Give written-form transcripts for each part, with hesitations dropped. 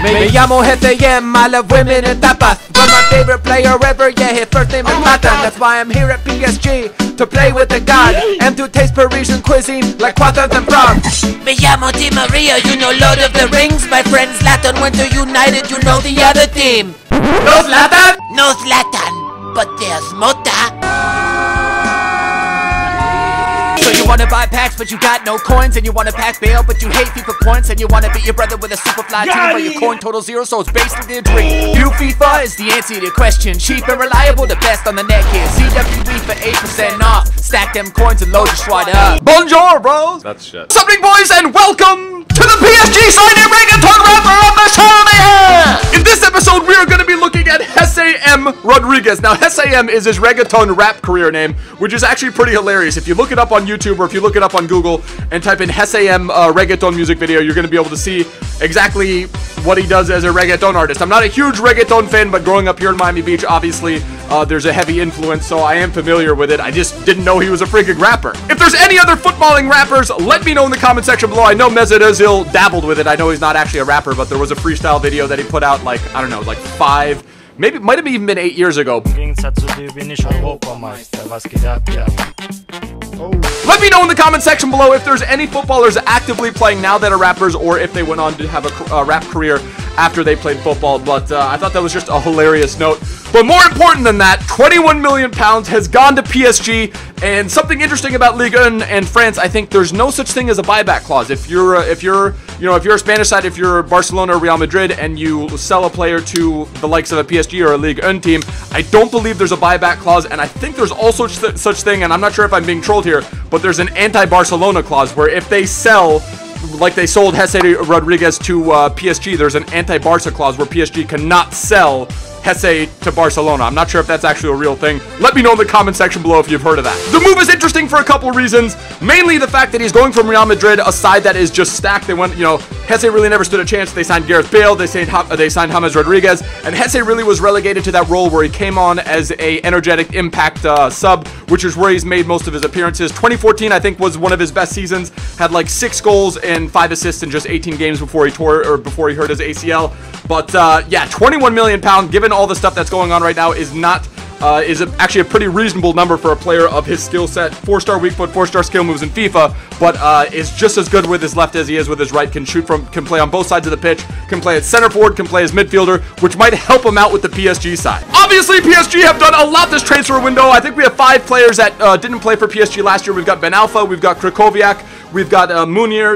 Me llamo SAM, I love women and tapas. But my favorite player ever, yeah, his first name is Mata. That's why I'm here at PSG, to play with the god, and to taste Parisian cuisine like croissants and frogs. Me llamo Di Maria, you know Lord of the Rings. My friend Zlatan went to United, you know the other team. No Zlatan? No Zlatan, but there's Mota. So you wanna buy packs but you got no coins, and you wanna pack bail but you hate FIFA points, and you wanna beat your brother with a super fly team but your coin total zero, so it's basically a dream. New FIFA is the answer to your question. Cheap and reliable, the best on the net here. CWE for 8% off. Stack them coins and load your squad up. Bonjour, bros! That's shit. What's happening, boys, and welcome to the PSG signing reggaeton rapper of the show. In this episode, we are going to be looking at SAM Rodriguez. Now, SAM is his reggaeton rap career name, which is actually pretty hilarious. If you look it up on YouTube or if you look it up on Google and type in SAM reggaeton music video, you're going to be able to see exactly what he does as a reggaeton artist. I'm not a huge reggaeton fan, but growing up here in Miami Beach, obviously, there's a heavy influence, so I am familiar with it. I just didn't know he was a freaking rapper. If there's any other footballing rappers, let me know in the comment section below. I know Mesut Ozil dabbled with it. I know he's not actually a rapper, but there was a freestyle video that he put out, like, I don't know, like 5, maybe, might have even been 8 years ago. Let me know in the comment section below if there's any footballers actively playing now that are rappers, or if they went on to have a rap career after they played football. But I thought that was just a hilarious note. But more important than that, 21 million pounds has gone to PSG, and something interesting about Ligue 1 and France, I think there's no such thing as a buyback clause. If you're a Spanish side, if you're Barcelona or Real Madrid, and you sell a player to the likes of a PSG or a Ligue 1 team, I don't believe there's a buyback clause, and I think there's also such thing, and I'm not sure if I'm being trolled here, but there's an anti-Barcelona clause where if they sell, like they sold Jesse Rodriguez to PSG, there's an anti-Barca clause where PSG cannot sell Jesse to Barcelona. I'm not sure if that's actually a real thing. Let me know in the comment section below if you've heard of that. The move is interesting for a couple reasons. Mainly the fact that he's going from Real Madrid, a side that is just stacked. They went, Jesse really never stood a chance. They signed Gareth Bale, they signed James Rodriguez, and Jesse really was relegated to that role where he came on as a energetic impact sub, which is where he's made most of his appearances. 2014, I think, was one of his best seasons. Had like 6 goals and 5 assists in just 18 games before he hurt his ACL. But yeah, 21 million pounds, given all the stuff that's going on right now, is actually a pretty reasonable number for a player of his skill set. 4-star weak foot, 4-star skill moves in FIFA, but is just as good with his left as he is with his right. Can play on both sides of the pitch, can play as center forward, can play as midfielder, which might help him out with the PSG side. Obviously, PSG have done a lot this transfer window. I think we have 5 players that didn't play for PSG last year. We've got Ben Alpha, we've got Krychowiak, we've got Munier,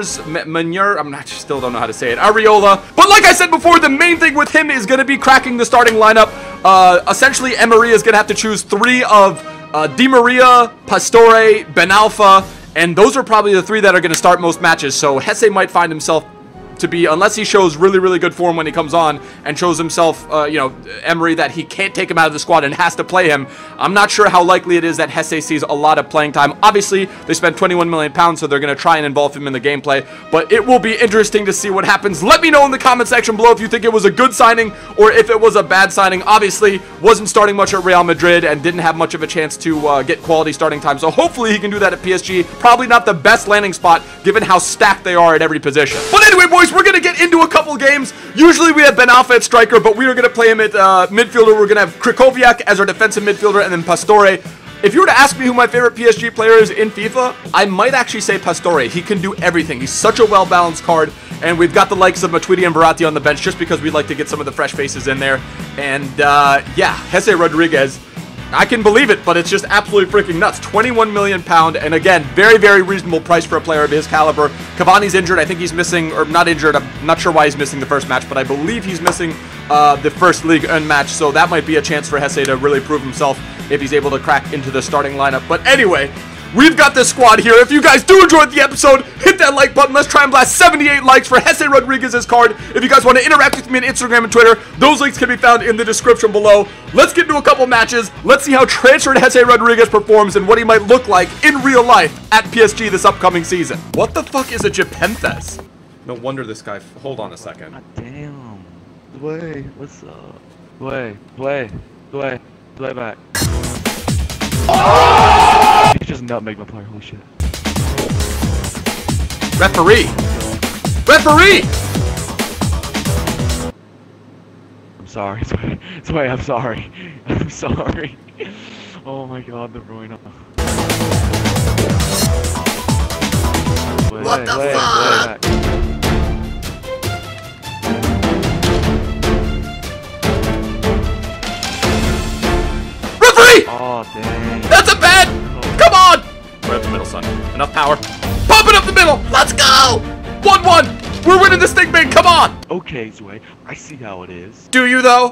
still don't know how to say it, Areola. But like I said before, the main thing with him is going to be cracking the starting lineup. Essentially, Emery is going to have to choose 3 of Di Maria, Pastore, Ben Alpha, and those are probably the 3 that are going to start most matches. So Jesse might find himself to be, unless he shows really, really good form when he comes on and shows himself, Emery, that he can't take him out of the squad and has to play him. I'm not sure how likely it is that Jesse sees a lot of playing time. Obviously, they spent 21 million pounds, so they're going to try and involve him in the gameplay, but it will be interesting to see what happens. Let me know in the comment section below if you think it was a good signing or if it was a bad signing. Obviously, wasn't starting much at Real Madrid and didn't have much of a chance to get quality starting time, so hopefully he can do that at PSG. Probably not the best landing spot, given how stacked they are at every position. But anyway, boys, we're going to get into a couple games. Usually we have Ben Alpha at striker, but we are going to play him at midfielder. We're going to have Krychowiak as our defensive midfielder, and then Pastore. If you were to ask me who my favorite PSG player is in FIFA, I might actually say Pastore. He can do everything. He's such a well-balanced card, and we've got the likes of Matuidi and Verratti on the bench just because we'd like to get some of the fresh faces in there. And yeah, Jesse Rodriguez, I can believe it, but it's just absolutely freaking nuts. 21 million pound, and again, very, very reasonable price for a player of his caliber. Cavani's injured. I think he's missing, or not injured. I'm not sure why he's missing the first match, but I believe he's missing the first Ligue 1 match, so that might be a chance for Jesse to really prove himself if he's able to crack into the starting lineup. But anyway, we've got this squad here. If you guys do enjoy the episode, hit that like button. Let's try and blast 78 likes for Jesse Rodriguez's card. If you guys want to interact with me on Instagram and Twitter, those links can be found in the description below. Let's get into a couple matches. Let's see how transferred Jesse Rodriguez performs and what he might look like in real life at PSG this upcoming season. What the fuck is a Jepenthes? No wonder this guy... Hold on a second. God damn. Dway, what's up? Dway back. Oh! He just nutmeg my player, holy shit. Referee! Referee! I'm sorry. Sway, I'm sorry. I'm sorry. Oh my god, the ruin. What the fuck? Referee! Oh, dang. That's a bad! Come on! Right up the middle, son. Enough power. Pump it up the middle! Let's go! 1-1! We're winning this thing big, come on! Okay, Sway, I see how it is. Do you, though?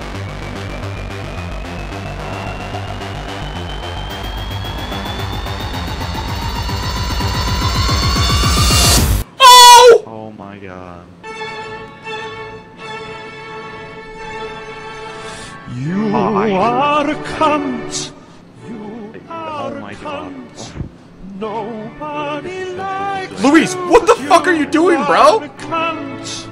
Oh! Oh my god. You I- are a cunt. You Oh are my a god. cunt. Nobody likes Luis, what the fuck are you doing, bro? a cunt.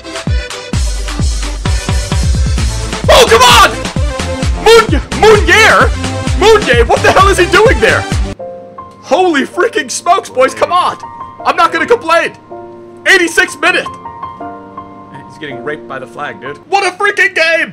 Oh, come on! Mounier? Mounier, what the hell is he doing there? Holy freaking smokes, boys, come on! I'm not gonna complain! 86th minute! He's getting raped by the flag, dude. What a freaking game!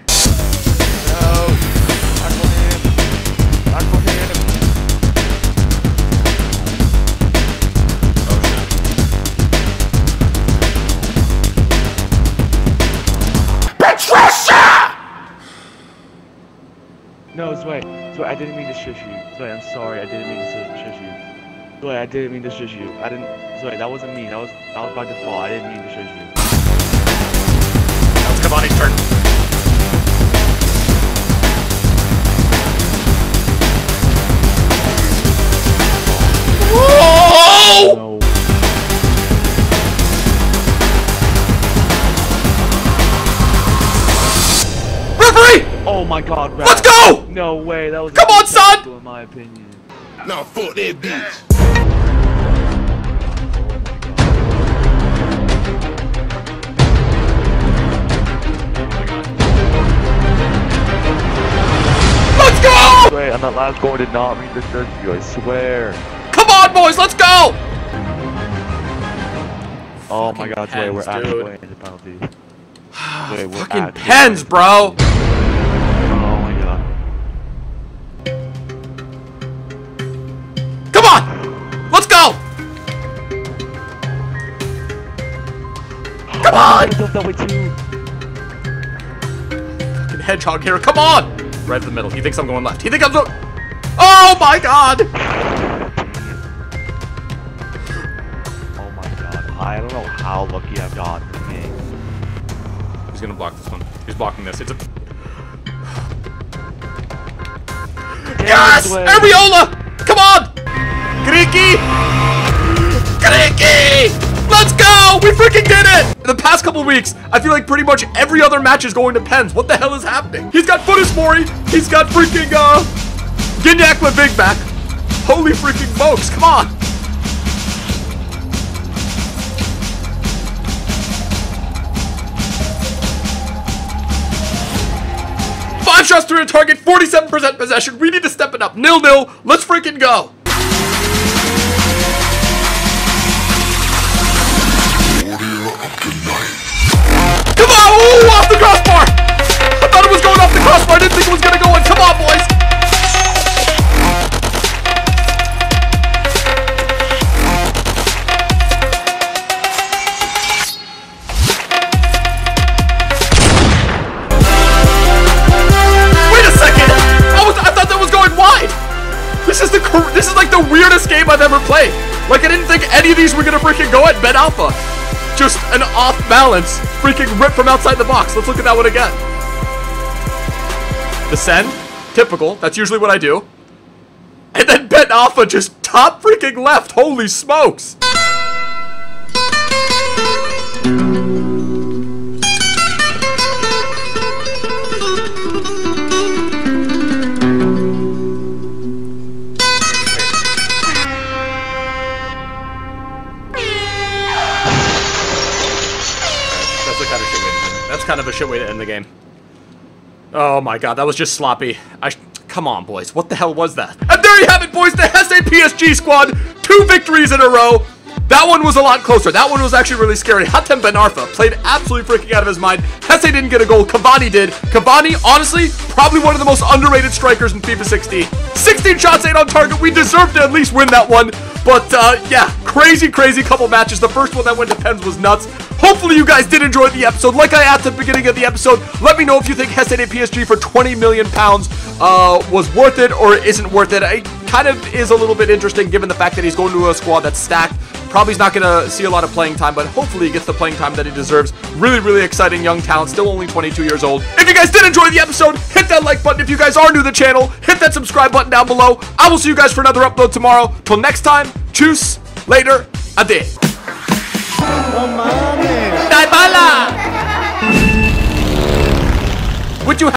No, Sway, I didn't mean to shush you. Sway, I'm sorry, I didn't mean to shush you. Sway, I didn't mean to shush you. Sway, that wasn't me. That was by default. I didn't mean to shush you. Now it's Cavani's turn. Whoa! No. Referee! Oh my god, Rap. Let's go! No way, that was Come on, son! acceptable in my opinion. Now fuck that bitch. Let's go! Sway, and that last goal did not mean to shush you, I swear. Come on, boys, let's go! Oh my god, Sway, we're pens, actually dude. in the penalty. Sway, we're Fucking actually- pens, bro! Oh my god. Come on! Let's go! Come on! That way too. Fucking hedgehog here, come on! Right in the middle. He thinks I'm going left. He thinks I'm going... Oh my god! Oh my god. I don't know how lucky I've got this game. He's gonna block this one. He's blocking this. It's a... Yes! Sway. Ariola! Come on! Griki! Griki! Let's go! We freaking did it! In the past couple weeks, I feel like pretty much every other match is going to pens. What the hell is happening? He's got Fotis Mori. He's got freaking, Gignac with big back. Holy freaking smokes, come on! Five shots through a target, 47% possession. We need to step it up. 0-0. Let's freaking go. Come on! Ooh, off the crossbar! I thought it was going off the crossbar. I didn't think it was gonna go in. Come on, boys! Wait a second! I thought that was going wide! This is like the weirdest game I've ever played. Like, I didn't think any of these were gonna freaking go at Ben Alpha. Just an off balance, freaking rip from outside the box. Let's look at that one again. The send, typical. That's usually what I do. And then Ben Alpha just top freaking left. Holy smokes! That's kind of a shit way to end the game. Oh my god, that was just sloppy. Come on, boys. What the hell was that? And there you have it, boys. The SA PSG squad. 2 victories in a row. That one was a lot closer. That one was actually really scary. Hatem Ben Arfa played absolutely freaking out of his mind. Hesse didn't get a goal. Cavani did. Cavani, honestly, probably one of the most underrated strikers in FIFA 16. 16 shots, 8 on target. We deserved to at least win that one. But, yeah, crazy couple matches. The first one that went to pens was nuts. Hopefully you guys did enjoy the episode. Like I asked at the beginning of the episode, let me know if you think Hesse de PSG for 20 million pounds was worth it or isn't worth it. It kind of is a little bit interesting given the fact that he's going to a squad that's stacked. Probably he's not going to see a lot of playing time, but hopefully he gets the playing time that he deserves. Really exciting young talent, still only 22 years old. If you guys did enjoy the episode, hit that like button. If you guys are new to the channel, hit that subscribe button down below. I will see you guys for another upload tomorrow. Till next time, tschüss, later, ade. Dai bala! Would you